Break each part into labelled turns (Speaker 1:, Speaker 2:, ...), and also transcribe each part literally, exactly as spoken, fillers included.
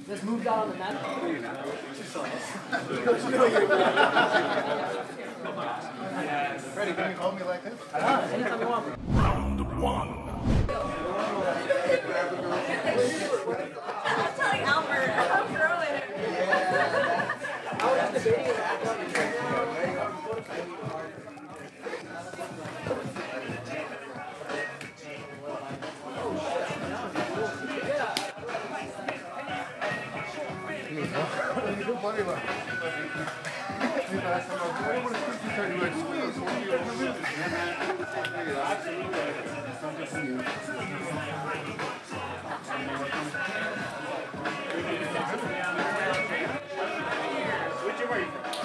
Speaker 1: Just moved out on the mat.
Speaker 2: Freddie, can you hold me like this?
Speaker 1: Uh, anytime you want.
Speaker 3: Round one.
Speaker 4: I'm telling Albert, I'm throwing it.
Speaker 1: I was debating it.
Speaker 2: Buddy, look. You know, I said, I don't want to squeeze you, you like squeeze. What do you want to do?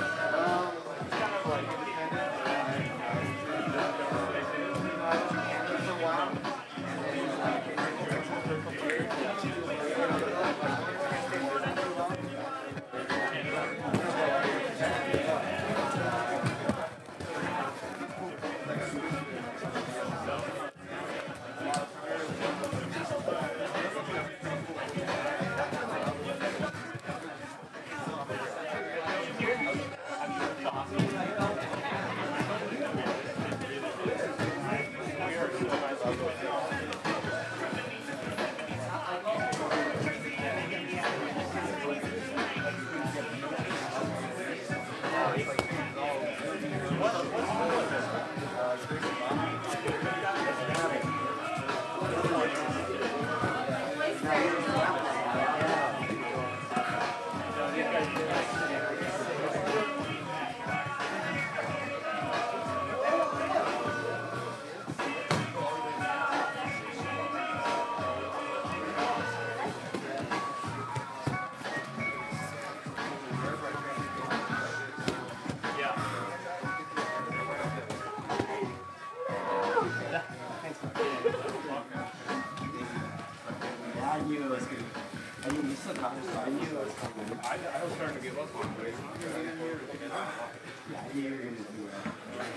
Speaker 5: I knew it was good. I mean, you still got it, so I knew it was coming.
Speaker 2: I, I was starting to give up on it.
Speaker 5: Yeah, I knew you were going to do it.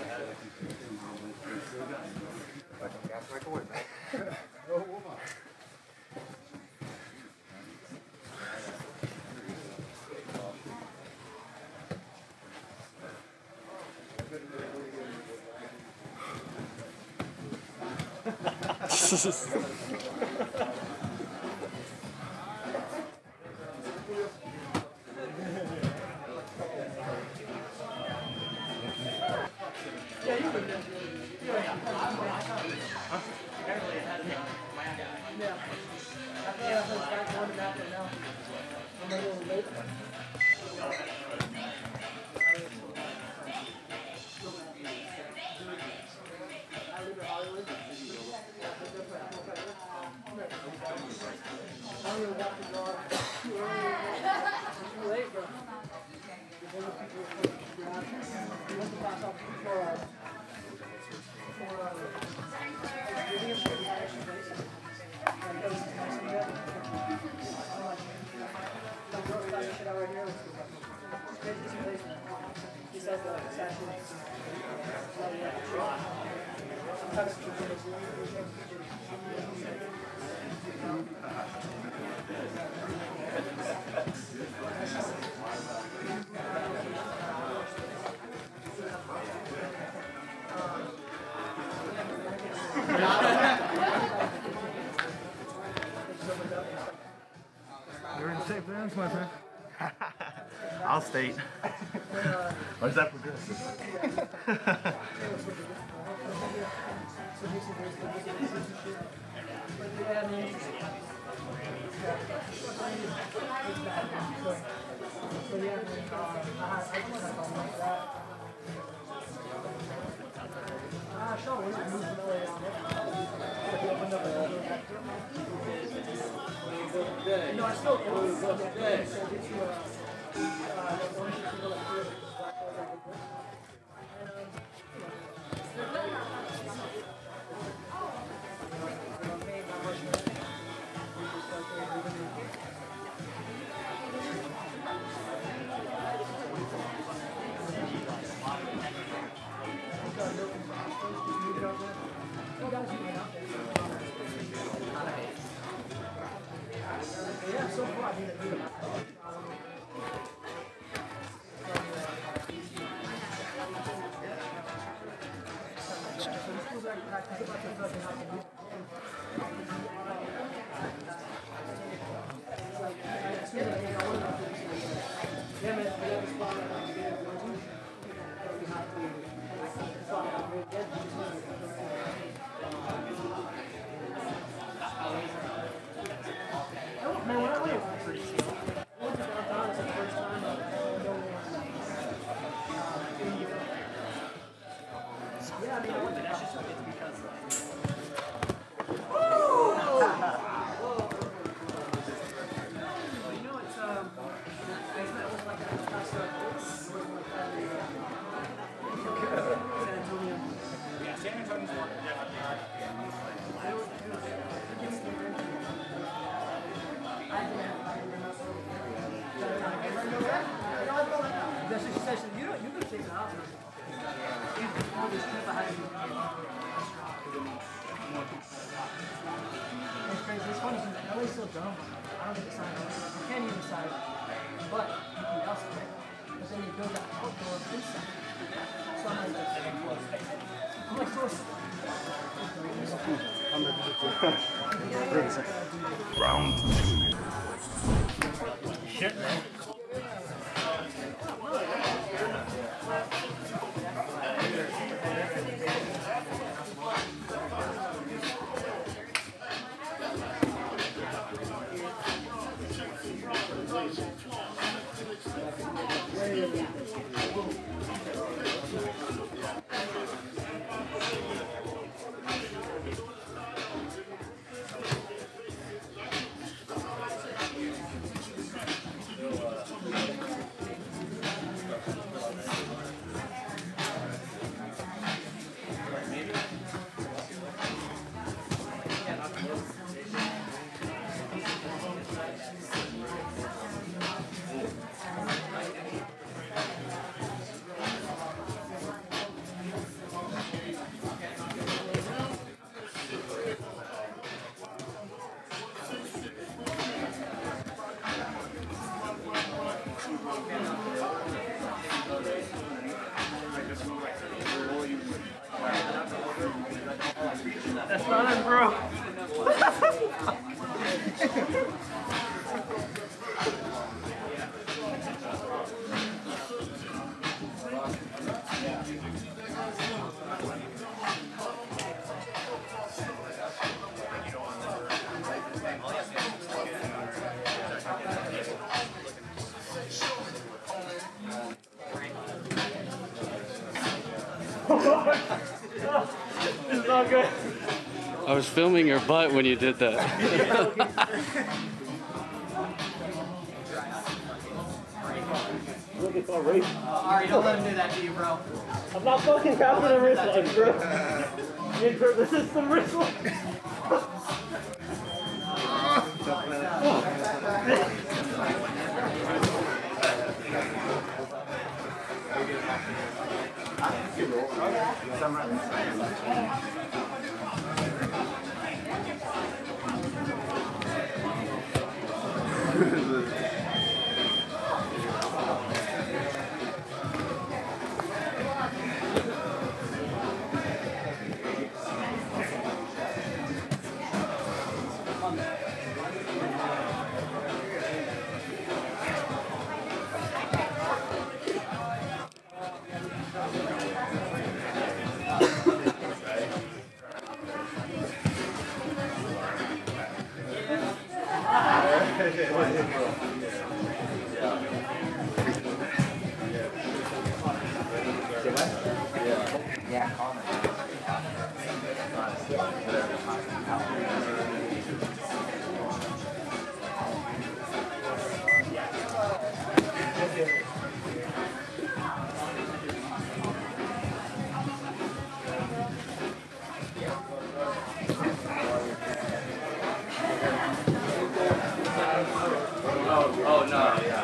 Speaker 2: Like a gas microwave. Oh, woman.
Speaker 3: You're in safe hands, my friend. I'll state. Or is that progressive?
Speaker 1: No, I still Yeah, so far I mean, Man, when I went, it was pretty chill. I went to downtown, it's the first time, but no one. Yeah, I mean, I went to that's just it's because. Woo! You know, it's, um, it's not almost like that. It's not so San Antonio.
Speaker 3: Yeah, San Antonio's one.
Speaker 1: I don't know. It's That's what she said. She said, you don't, you could take it out. All this trip I had to do. It's crazy. It's funny because L A's so dumb. I don't get signed up. You can't even decide. But you can also get. But then you build that outdoor inside. So I'm like, I'm like, so
Speaker 6: Round two.
Speaker 3: Shit, man. That's not it, bro. It's not good.
Speaker 7: I was filming your butt when you did that.
Speaker 1: Look, it's all right.
Speaker 5: Alright, don't let him do that to you, bro.
Speaker 1: I'm not fucking counting the wrist line, bro. This is some wrist line.
Speaker 5: Yeah, comment.
Speaker 3: Oh, no, yeah.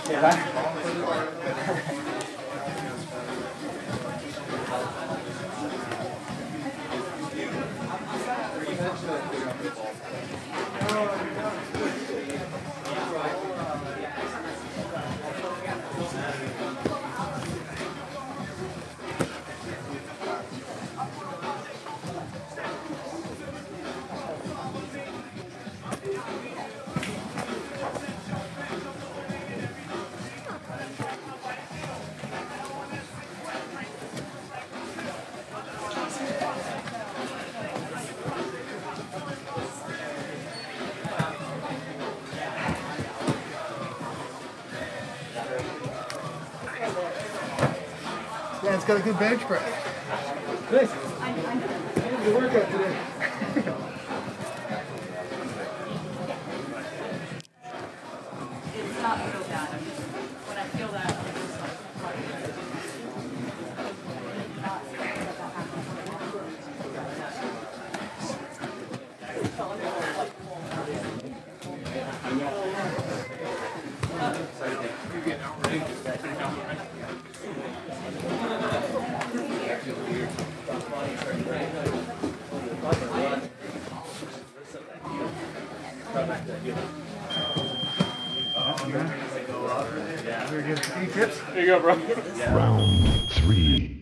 Speaker 2: Yeah, it's got a good bench press.
Speaker 1: Good.
Speaker 2: Good workout today.
Speaker 4: It's not so bad. I'm just, when I feel that, I'm just like,
Speaker 2: Any tips?
Speaker 5: There you go, bro.
Speaker 6: Round three.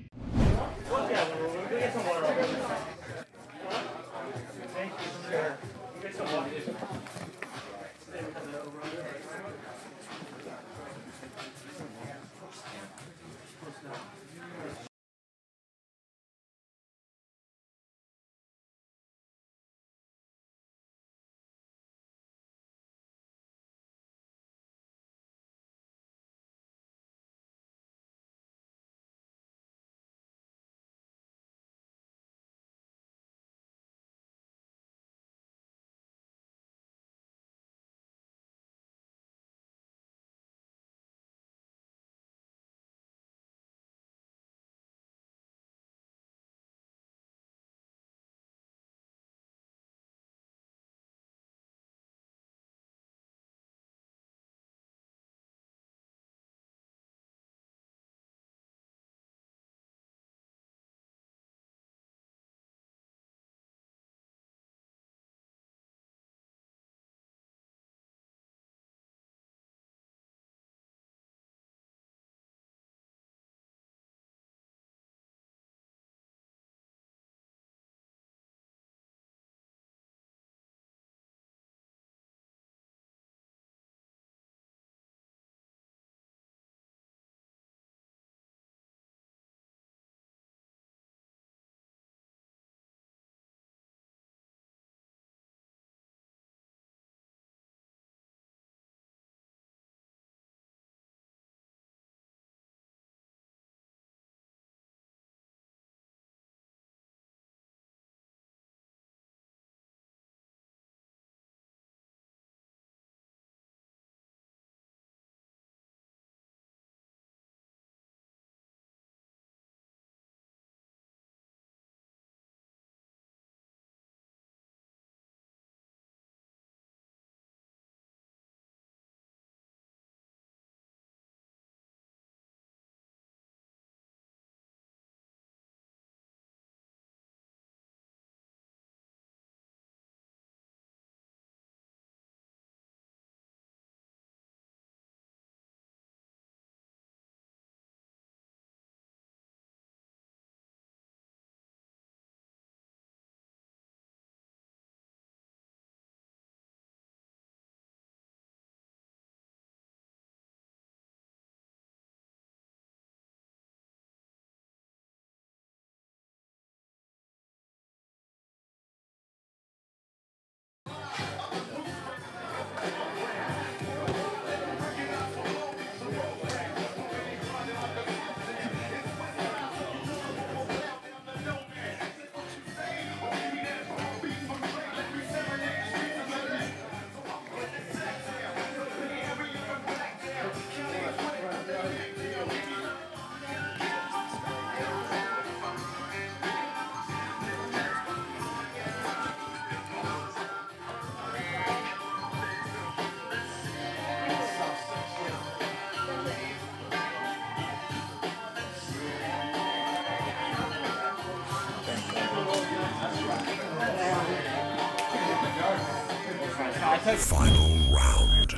Speaker 6: Final round.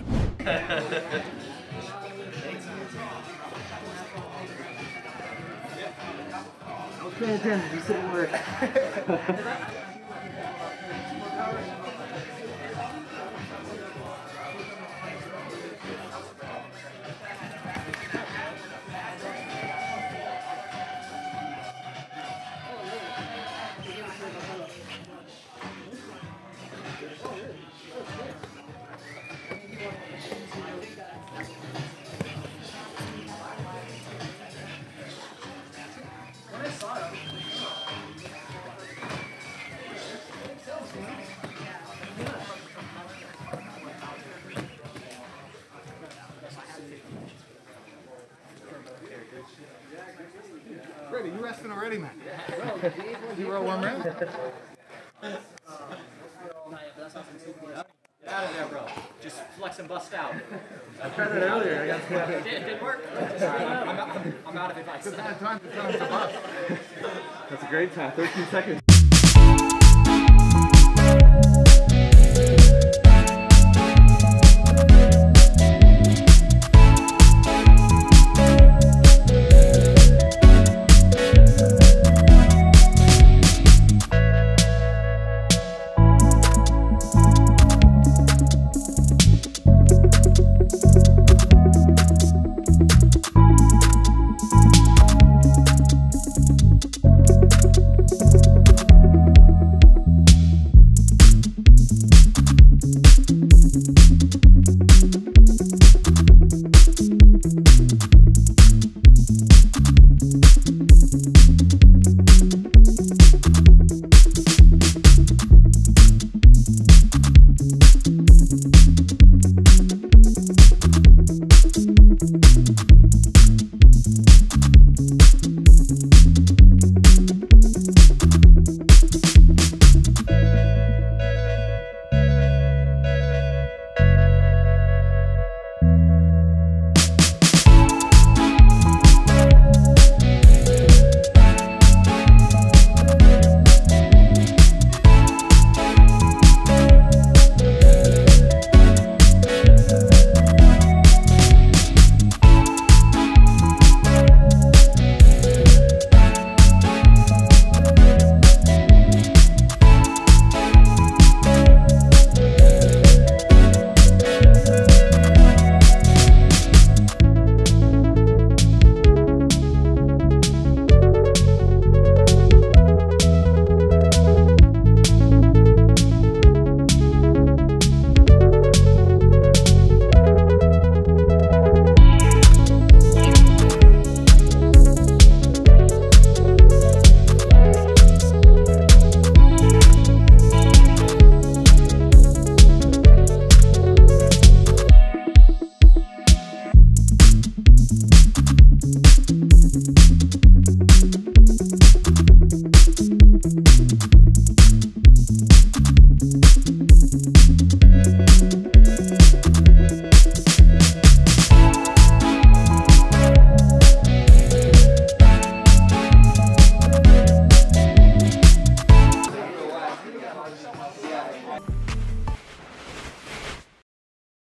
Speaker 5: Pay attention, you said work.
Speaker 2: Ready, you resting already, man? You roll one round?
Speaker 5: Get out of there, bro. Just flex and bust out.
Speaker 3: I tried it earlier. I got
Speaker 5: It did, it did work. I'm, I'm, I'm, I'm out of advice.
Speaker 2: It's a bad time to tell him to bust.
Speaker 3: That's a great time. thirteen seconds.
Speaker 6: Thank you.